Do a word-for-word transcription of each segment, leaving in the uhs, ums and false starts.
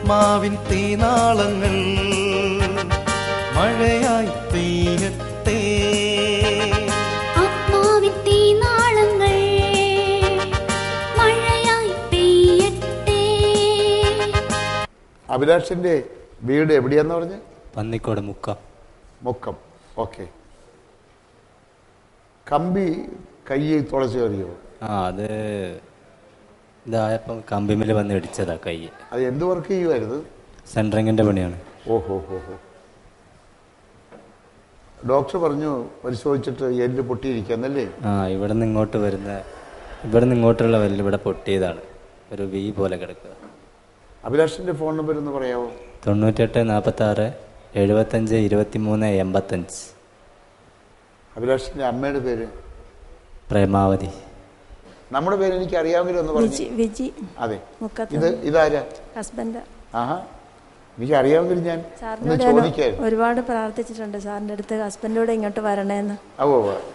ആത്മാവിൻ തീനാളങ്ങൾ മഴയായി പെയ്യട്ടെ. ആത്മാവിൻ തീനാളങ്ങൾ മഴയായി പെയ്യട്ടെ. അഭിലാഷിന്റെ വീട് എവിടെയാന്ന് പറഞ്ഞ്? പന്നിക്കോട് മുക്കം. മുക്കം. ഓക്കെ. കമ്പി കയ്യിൽ തുളച്ചു കയറിയോ? ആ അത് ഇതായപ്പം കമ്പിമില് വന്ന് ഇടിച്ചതാ കൈ. അത് എന്ത് വർക്ക് ചെയ്യുമായിരുന്നു? സെൻട്രിങ്ങിന്റെ പണിയാണ്. ഓഹോ ഹോ ഹോ. ഡോക്ടർ പറഞ്ഞു പരിശോധിച്ചിട്ട് എല്ല് പൊട്ടിയിരിക്കാന്നല്ലേ? ആ ഇവിടെ നിന്ന് ഇങ്ങോട്ട് വരുന്ന ഇവിടെ നിന്ന് ഇങ്ങോട്ടുള്ള വെല്ല് ഇവിടെ പൊട്ടിയതാണ്. ഒരു വി പോലെ കിടക്കുക. അഭിലാഷിന്റെ ഫോൺ നമ്പർ ഒന്ന് പറയാമോ? തൊണ്ണൂറ്റെട്ട് നാൽപ്പത്തി ആറ് എഴുപത്തഞ്ച് ഇരുപത്തി മൂന്ന് എൺപത്തഞ്ച്. അഭിലാഷിന്റെ അമ്മയുടെ പേര്? പ്രേമാവതി. നമ്മുടെ പേര് എനിക്ക് അറിയാമെങ്കിലും ഒന്ന് വിജി. അതെ. ഇത് ഇതാരാ? ഹസ്ബൻഡ്. ആഹാ, എനിക്ക് അറിയാമെങ്കിലും ഞാൻ ചോദിക്കായിരുന്നു. ഒരുപാട് പ്രാർത്ഥിച്ചിട്ടുണ്ട് സാറിന്റെ അടുത്ത് ഹസ്ബൻഡോട് ഇങ്ങോട്ട് വരണേന്ന്. ഓ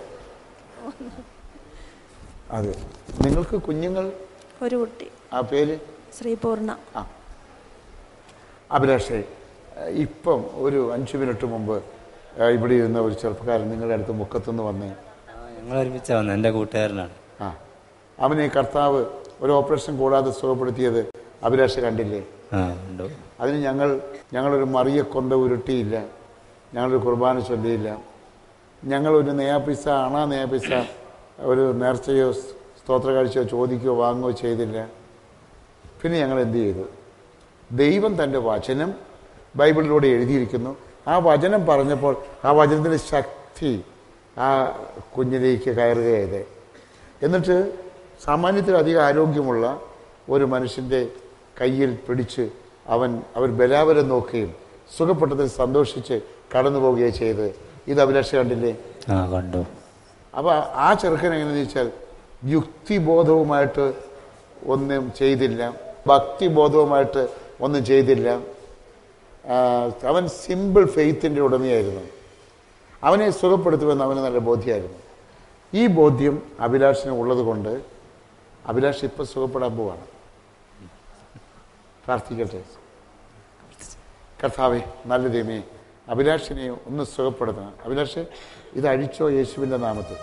അതെ. നിങ്ങൾക്ക് കുഞ്ഞുങ്ങൾ? ഒരു കുട്ടി. ആ പേര്? ശ്രീപൂർണ. ആ അഭിലാഷേ, ഇപ്പം ഒരു അഞ്ചു മിനിറ്റ് മുമ്പ് ഇവിടെ ഇരുന്ന ഒരു ചെറുപ്പക്കാരൻ നിങ്ങളുടെ അടുത്ത് മുക്കത്തുനിന്ന് വന്നേ. ഞങ്ങൾ ഒരുമിച്ചാ വന്നത്. എൻ്റെ കൂട്ടുകാരനാണ്. ആ അവനെ കർത്താവ് ഒരു ഓപ്പറേഷൻ കൂടാതെ സുഖപ്പെടുത്തിയത് അഭിലാഷ് കണ്ടില്ലേ? അതിന് ഞങ്ങൾ ഞങ്ങളൊരു മറിയ കൊന്ത ഉരുട്ടിയില്ല, ഞങ്ങളൊരു കുർബാന ചൊല്ലിയില്ല, ഞങ്ങളൊരു നെയ്യാപ്പിസ അണാ നെയ്യാപ്പിസ ഒരു നേർച്ചയോ സ്തോത്ര കാഴ്ചയോ ചോദിക്കുകയോ വാങ്ങുകയോ ചെയ്തില്ല. പിന്നെ ഞങ്ങൾ എന്ത് ചെയ്തു? ദൈവം തൻ്റെ വചനം ബൈബിളിലൂടെ എഴുതിയിരിക്കുന്നു. ആ വചനം പറഞ്ഞപ്പോൾ ആ വചനത്തിൻ്റെ ശക്തി ആ കുഞ്ഞിലേക്ക് കയറുകയത്. എന്നിട്ട് സാമാന്യത്തിലധികം ആരോഗ്യമുള്ള ഒരു മനുഷ്യൻ്റെ കയ്യിൽ പിടിച്ച് അവൻ അവർ ബലാബലം നോക്കുകയും സുഖപ്പെട്ടതിൽ സന്തോഷിച്ച് കടന്നു പോവുകയും ചെയ്ത്. ഇത് അഭിലാഷ് കണ്ടില്ലേ? കണ്ടു. അപ്പോൾ ആ ചെറുക്കൻ എങ്ങനെയെന്ന് വെച്ചാൽ യുക്തിബോധവുമായിട്ട് ഒന്നും ചെയ്തില്ല, ഭക്തിബോധവുമായിട്ട് ഒന്നും ചെയ്തില്ല. അവൻ സിമ്പിൾ ഫെയ്ത്തിൻ്റെ ഉടമയായിരുന്നു. അവനെ സുഖപ്പെടുത്തുമെന്ന് അവന് നല്ല ബോധ്യമായിരുന്നു. ഈ ബോധ്യം അഭിലാഷിന് ഉള്ളത് കൊണ്ട് അഭിലാഷ് ഇപ്പം സുഖപ്പെടാൻ പോവാണ്. പ്രാർത്ഥിക്കട്ടെ. കർത്താവേ, നല്ല ദൈവമേ, അഭിലാഷിനെ ഒന്ന് സുഖപ്പെടുത്തണം. അഭിലാഷ്, ഇത് അഴിച്ചോ യേശുവിൻ്റെ നാമത്തിൽ.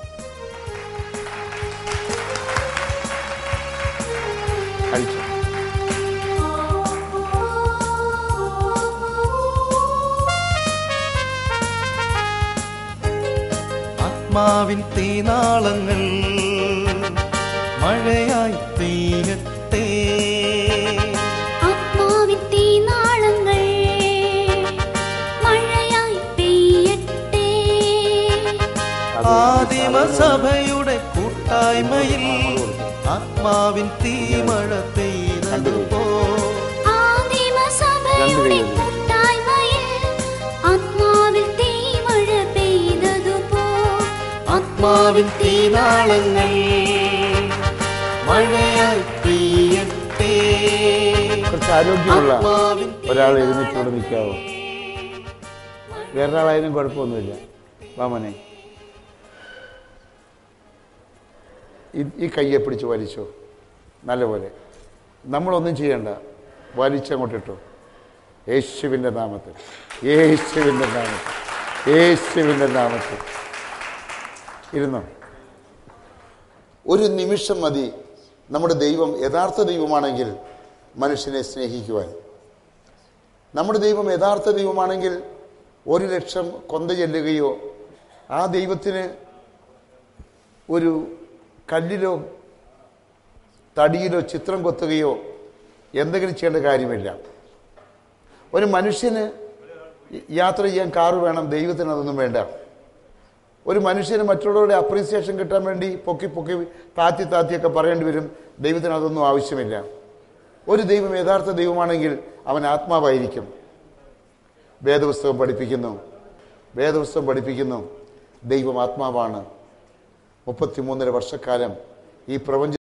അഴിച്ചോ. ആത്മാവിൻ തീനാളങ്ങൾ മഴയായി പെയ്യട്ടെ. ആത്മാവിൻ തീനാളങ്ങൾ മഴയായി പെയ്യട്ടെ. ആദിമസഭയുടെ കൂട്ടായ്മയിൽ ആത്മാവിൻ തീമഴ പെയ്തതുപോ. ആദിമസഭയുടെ കൂട്ടായ്മയിൽ ആത്മാവിൽ തീമഴ പെയ്തതുപോ. ആത്മാവിൻ തീനാളങ്ങൾ മഴയായി പെയ്യട്ടെ. കുറച്ച് ആരോഗ്യമുള്ള ഒരാൾ എഴുന്നേറ്റോടെ നിൽക്കാവോ? വേറൊരാളായാലും കുഴപ്പമൊന്നുമില്ല. വാമനെ, ഈ കയ്യെ പിടിച്ച് വലിച്ചോ നല്ലപോലെ. നമ്മളൊന്നും ചെയ്യണ്ട, വലിച്ചങ്ങോട്ടിട്ടോ. യേശുവിൻ്റെ നാമത്തിൽ, യേശുവിൻ്റെ നാമത്തിൽ, യേശുവിൻ്റെ നാമത്തിൽ ഇരുന്നോ. ഒരു നിമിഷം മതി നമ്മുടെ ദൈവം യഥാർത്ഥ ദൈവമാണെങ്കിൽ മനുഷ്യനെ സ്നേഹിക്കുവാൻ. നമ്മുടെ ദൈവം യഥാർത്ഥ ദൈവമാണെങ്കിൽ ഒരു ലക്ഷം കൊന്ത ചെല്ലുകയോ ആ ദൈവത്തിന് ഒരു കല്ലിലോ തടിയിലോ ചിത്രം കൊത്തുകയോ എന്തെങ്കിലും ചെയ്യേണ്ട കാര്യമില്ല. ഒരു മനുഷ്യന് യാത്ര ചെയ്യാൻ കാറ് വേണം, ദൈവത്തിന് അതൊന്നും വേണ്ട. ഒരു മനുഷ്യന് മറ്റുള്ളവരുടെ അപ്രീസിയേഷൻ കിട്ടാൻ വേണ്ടി പൊക്കി പൊക്കി താത്തി താത്തിയൊക്കെ പറയേണ്ടി വരും, ദൈവത്തിന് അതൊന്നും ആവശ്യമില്ല. ഒരു ദൈവം യഥാർത്ഥ ദൈവമാണെങ്കിൽ അവൻ ആത്മാവായിരിക്കും. വേദപുസ്തകം പഠിപ്പിക്കുന്നു വേദപുസ്തകം പഠിപ്പിക്കുന്നു ദൈവം ആത്മാവാണ്. മുപ്പത്തിമൂന്നര വർഷക്കാലം ഈ പ്രപഞ്ച